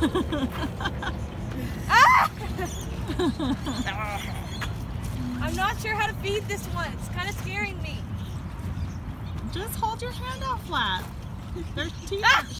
Ah! I'm not sure how to feed this one. It's kind of scaring me. Just hold your hand out flat. There's teeth.